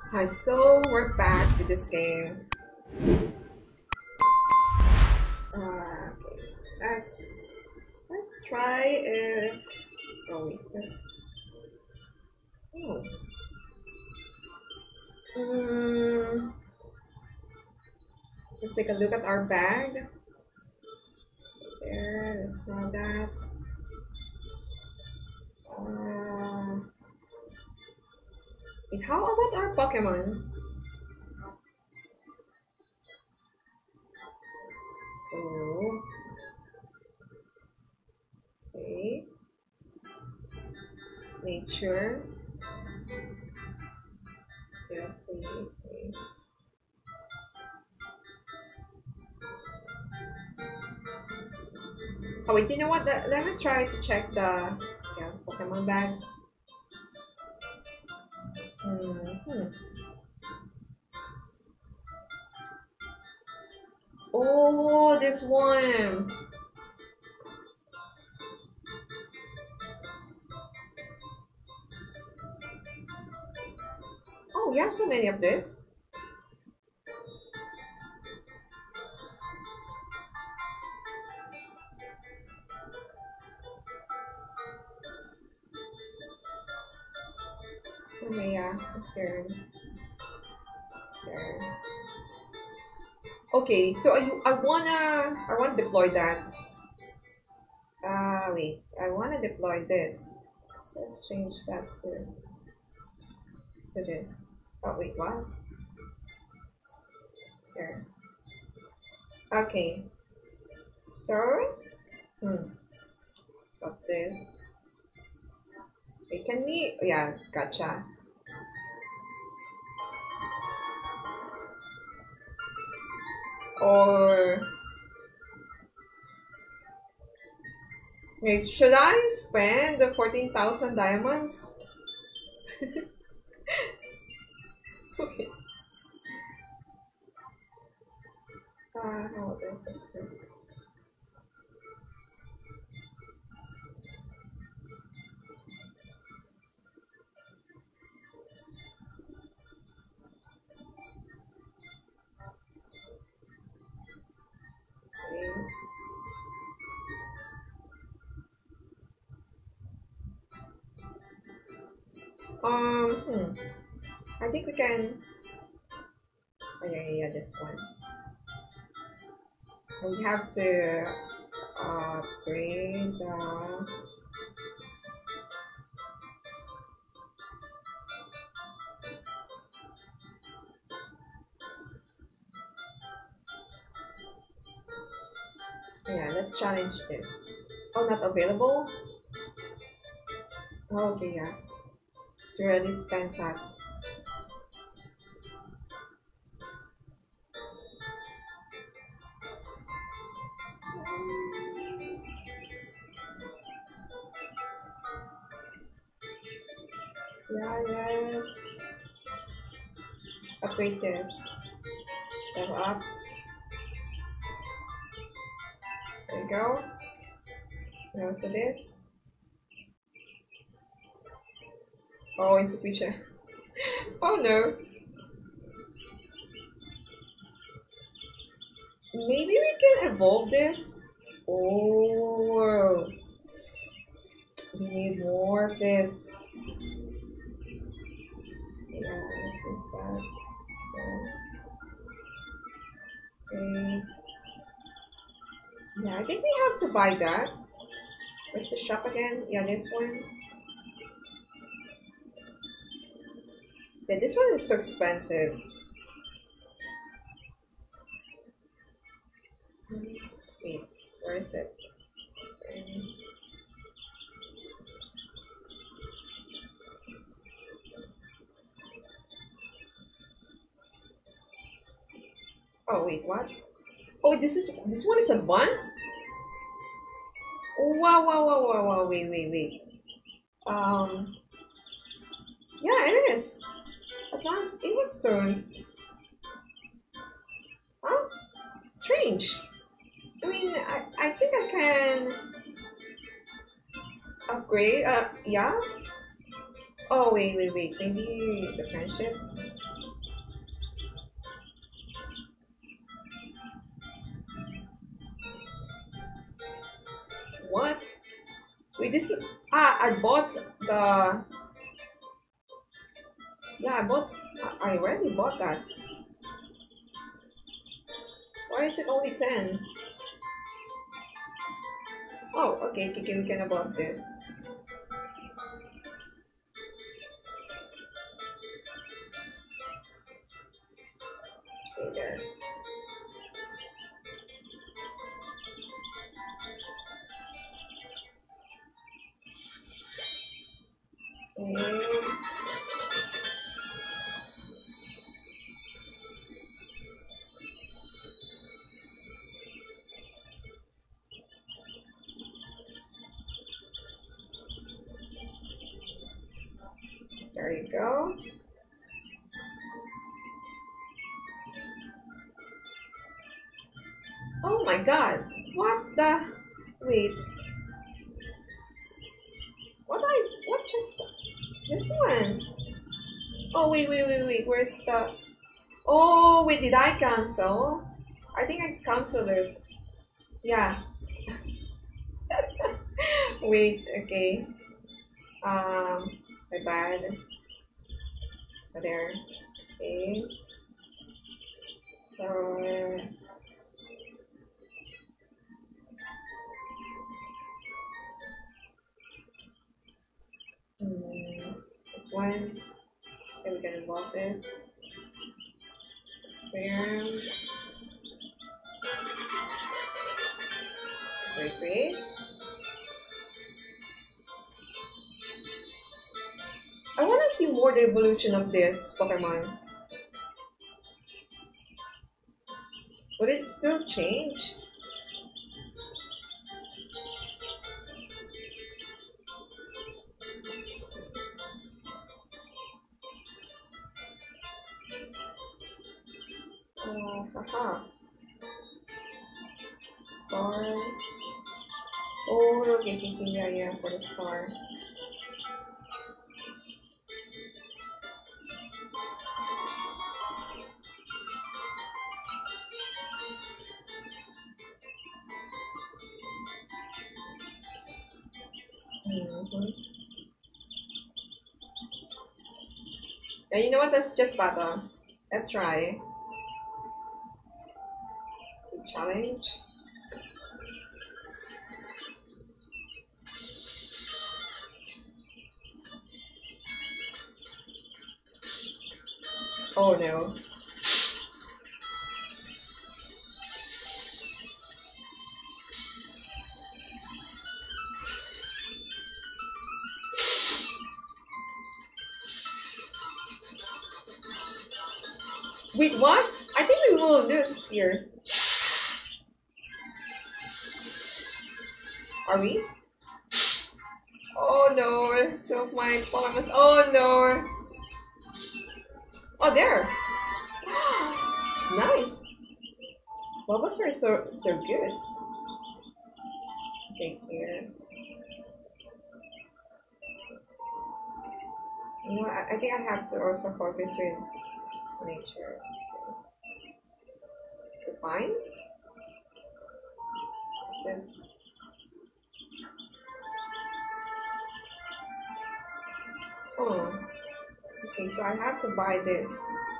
Alright, so we're back with this game. Okay, let's try if oh wait, oh. Let's take a look at our bag. There, let's draw that. Wait, how about our Pokemon? Oh. Okay. Nature. Yeah, okay. Oh wait, you know what? Let me try to check the Pokemon bag. Oh, this one. Oh, we have so many of this. Okay, yeah, there. Okay, so I wanna deploy that. Wait, I wanna deploy this. Let's change that to this. Oh wait, what? There. Okay. So, got this. Wait, can we? Yeah, gotcha. Or wait, should I spend the 14,000 diamonds? Okay. How this is. I think we can. Oh, yeah, this one. We have to upgrade. Yeah, let's challenge this. Oh, not available? Oh, okay, yeah. It's already spent that. Yeah, let's upgrade this. Level up. There we go. Now, so this. Oh, insufficient. Oh no. Maybe we can evolve this. Oh, we need more of this. Yeah, let's use that. Okay. Yeah, I think we have to buy that. Where's the shop again? Yeah, this one. Yeah, this one is so expensive. Wait, where is it? Oh wait, what? Oh, this one is advanced? Wow, wait. Yeah, it is. Advanced English turn. Huh? Strange. I mean, I think I can upgrade. Yeah. Oh wait. Maybe the friendship. What? Wait, this is... Ah, I bought the... Yeah, I already bought that. Why is it only 10? Oh, okay, we can about this. Okay, there. Okay. There you go. Oh my god. What the... Wait. What just... This one? Oh, wait. Where's the... Oh, wait, did I cancel? I think I canceled it. Yeah. Wait, okay. My bad. There. Okay. So... This one. Then we're gonna love this. Where? Wait. I want to see more the evolution of this Pokemon. Would it still change? Haha. Star. Oh, okay, yeah, for the star. Yeah, you know what? Let's just battle. Let's try. Challenge. Oh no. Wait, what? I think we will lose here. Are we? Oh no, two of my Pokemon. Oh no. Oh, there. Nice. Bulbasaur is so good. Okay, here. You know, I think I have to also focus with nature. Fine. This. Oh. Okay, so I have to buy this.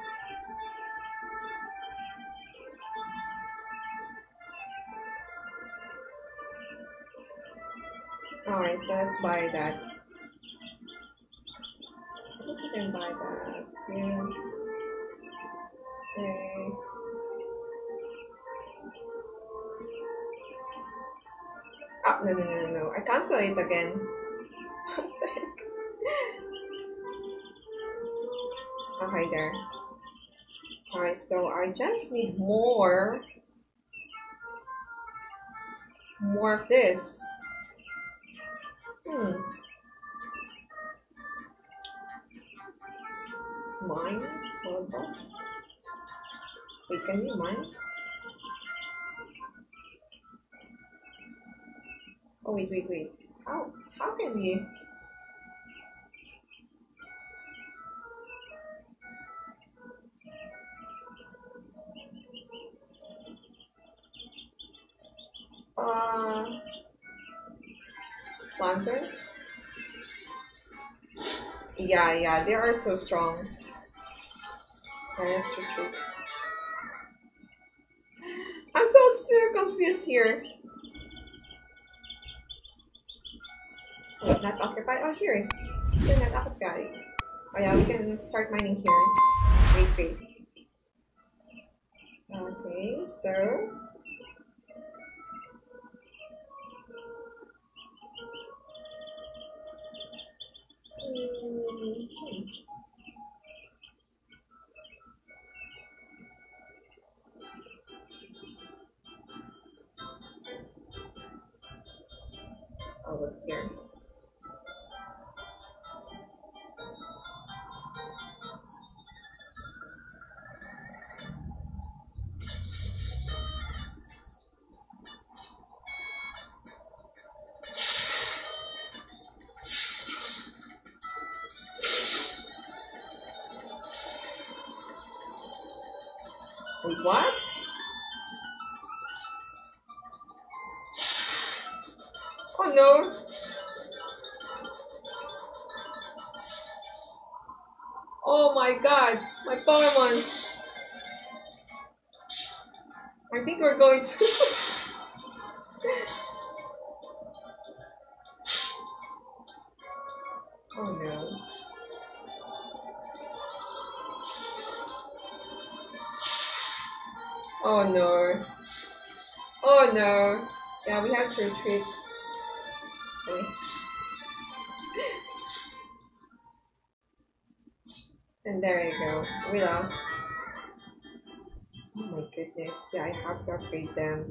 Alright, so let's buy that. I think we can buy that. Yeah. Okay. Oh, no. I cancel it again. What the heck? Oh, hi there. Alright, so I just need more of this. Mine? World boss? Wait, can we mine? Oh, wait. How can we? Lantern? Yeah, they are so strong. Let's retreat. I'm so still confused here. Wait, not occupied? Oh, here. Still not occupied. Oh yeah, we can start mining here. Wait. Okay, so... Oh, what's here? Wait, what? Oh no! Oh my god! My Pokemons! I think we're going to... Oh no. Oh no. Oh no. Yeah, we have to retreat. Okay. And there you go. We lost. Oh my goodness. Yeah, I have to upgrade them.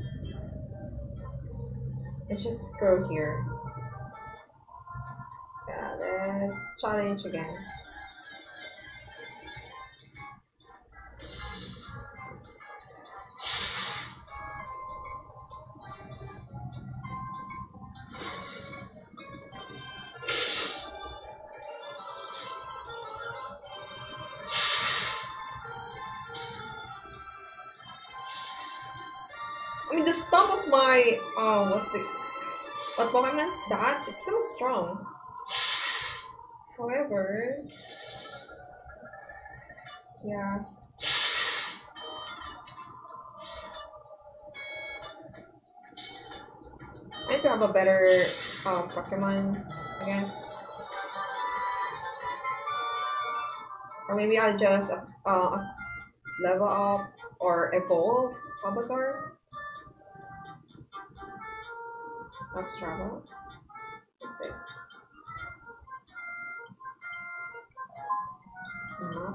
Let's just go here. Yeah, let's challenge again. I mean, the stomp of my what Pokemon's that? It's so strong. However, yeah. I need to have a better Pokemon, I guess. Or maybe I'll just level up or evolve Bulbasaur. Let's travel. What's this? No.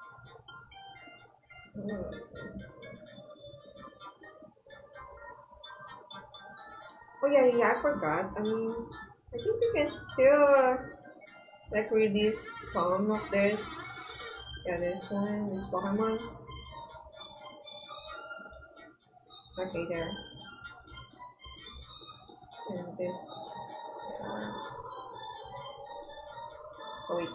Oh yeah, I forgot. I mean, I think we can still like release some of this. Yeah, this one, these Pokemons. Okay, there. And this. Oh wait.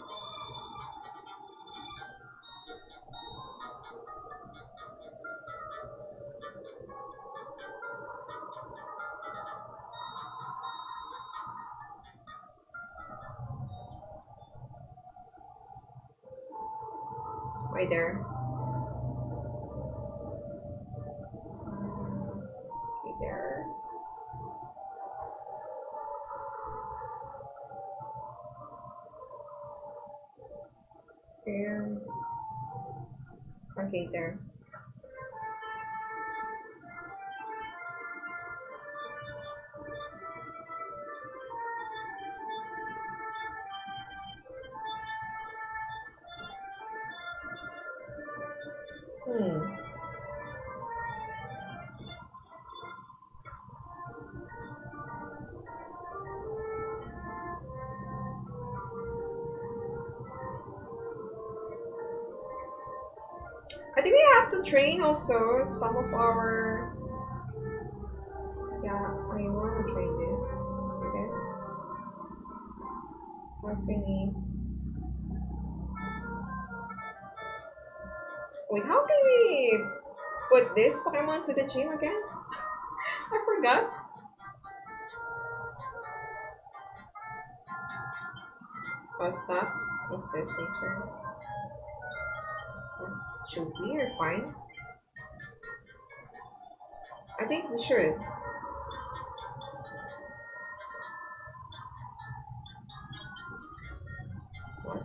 Right there. Right there. There. Okay, there. I think we have to train also some of our... Yeah, I want to train this. Okay. What we need. Wait, how can we put this Pokemon to the gym again? I forgot. Oh, stats. What's this nature? Should we or fine? I think we should. What?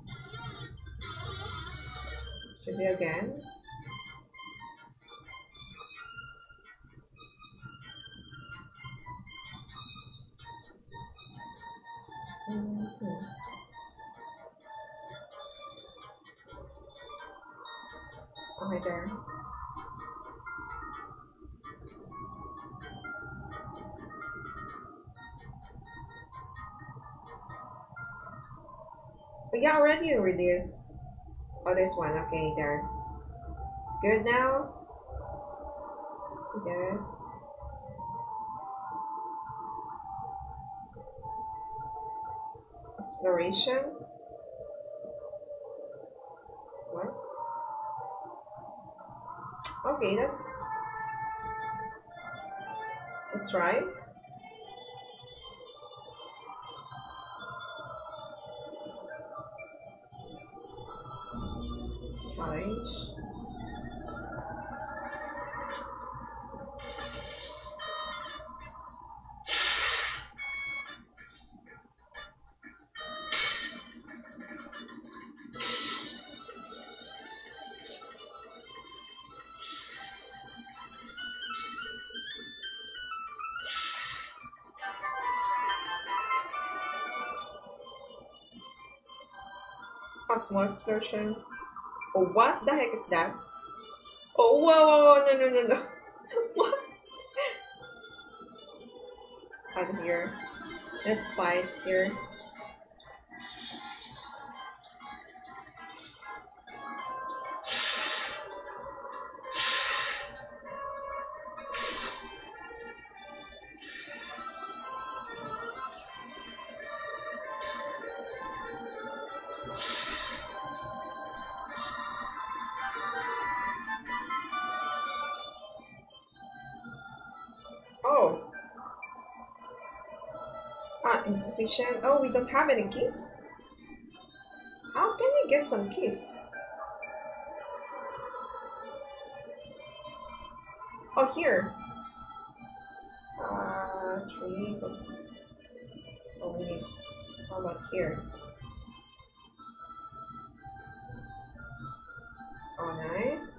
Should we again? Oh my god. We got already over this. Oh, this one. Okay, there. Good now? Yes. Exploration? What? Okay, that's right. Challenge. A small explosion. Oh, what the heck is that? Oh, whoa, no, no, no, no. What? Out of here. Let's fight here. Oh. Ah, insufficient. Oh, we don't have any keys? How can we get some keys? Oh, here. 3. Let's. Oh, we need. How about here? Oh, nice.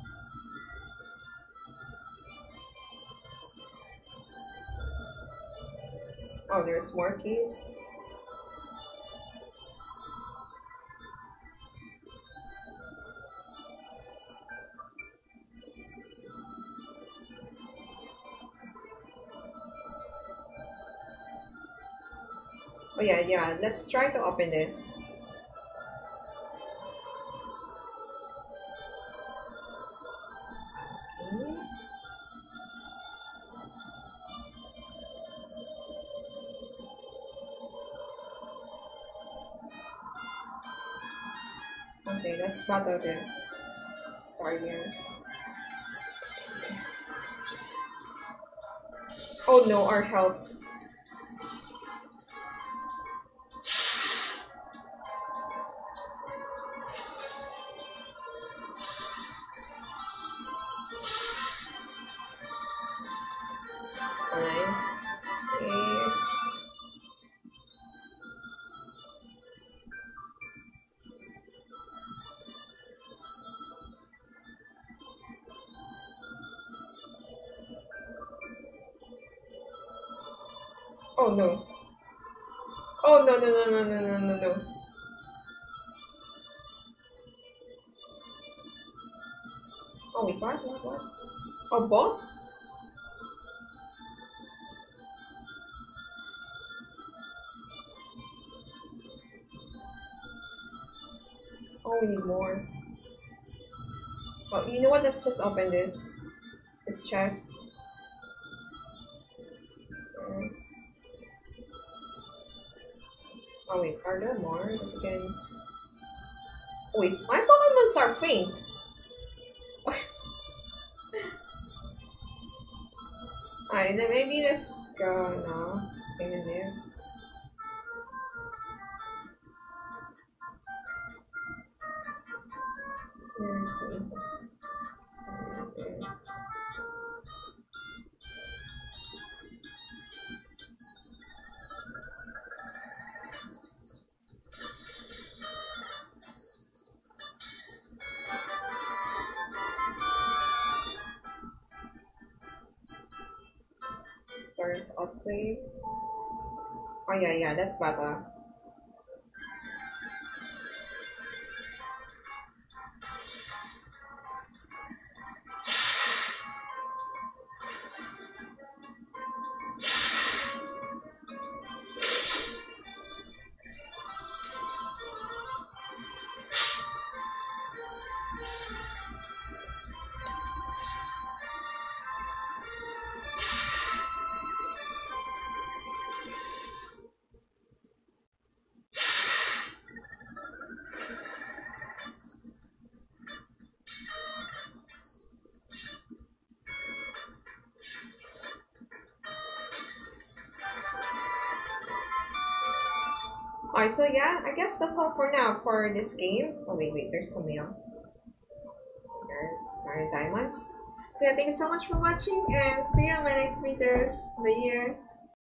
Oh, there's more keys. Oh yeah, yeah. Let's try to open this. Okay, let's battle this. Start here. Oh no, our health. Nice. Okay. Oh no. Oh no, no, no, no, no, no, no, no. Oh wait, what? Oh, boss? Oh, we need more. Oh, you know what? Let's just open this chest. Oh wait, are there more that we can? Oh, wait, my Pokemons are faint. Alright, then maybe let's go now. In there. Start autoplay. Oh yeah, that's better. Alright, so yeah, I guess that's all for now for this game. Oh wait, there's something else. There are diamonds. So yeah, thank you so much for watching and see you in my next videos. Bye.